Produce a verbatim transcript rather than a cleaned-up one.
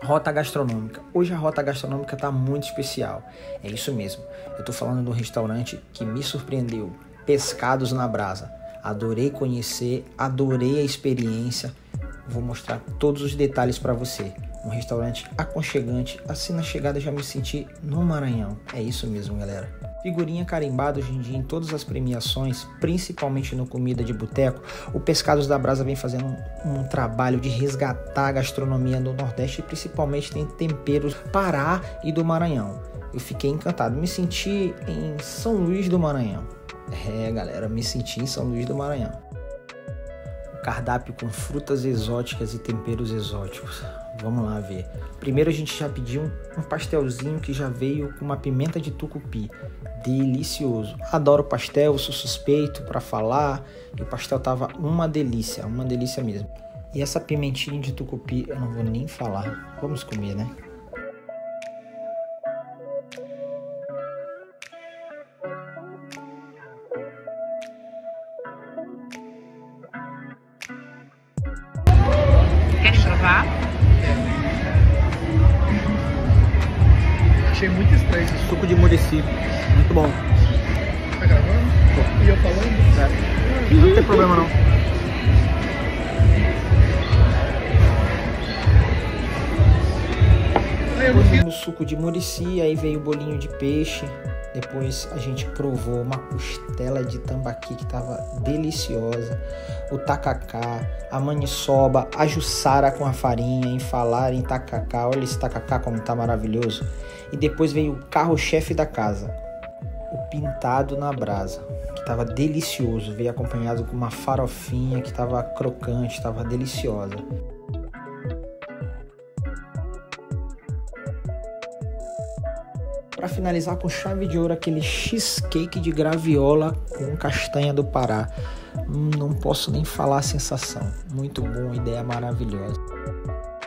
Rota gastronômica. Hoje a rota gastronômica está muito especial. É isso mesmo. Eu estou falando de um restaurante que me surpreendeu. Pescados na Brasa. Adorei conhecer, adorei a experiência. Vou mostrar todos os detalhes para você. Um restaurante aconchegante. Assim na chegada já me senti no Maranhão. É isso mesmo, galera. Figurinha carimbada hoje em dia em todas as premiações, principalmente no Comida de Boteco. O Pescados da Brasa vem fazendo um, um trabalho de resgatar a gastronomia do Nordeste e principalmente tem temperos Pará e do Maranhão. Eu fiquei encantado, me senti em São Luís do Maranhão. É, galera, me senti em São Luís do Maranhão. Um cardápio com frutas exóticas e temperos exóticos. Vamos lá ver. Primeiro a gente já pediu um pastelzinho que já veio com uma pimenta de tucupi. Delicioso. Adoro pastel, sou suspeito para falar. E o pastel tava uma delícia, uma delícia mesmo. E essa pimentinha de tucupi eu não vou nem falar. Vamos comer, né? Querem provar? Achei muito estranho esse suco. Suco de murici. Muito bom. Tá gravando? E eu falando? É. Não tem problema não. Comemos suco de murici, aí veio o bolinho de peixe. Depois a gente provou uma costela de tambaqui que estava deliciosa. O tacacá, a maniçoba, a juçara com a farinha. Em falar em tacacá, olha esse tacacá como tá maravilhoso. E depois veio o carro-chefe da casa, o pintado na brasa, que estava delicioso. Veio acompanhado com uma farofinha que estava crocante, estava deliciosa. Para finalizar com chave de ouro, aquele cheesecake de graviola com castanha do Pará. Hum, não posso nem falar a sensação. Muito bom, ideia maravilhosa.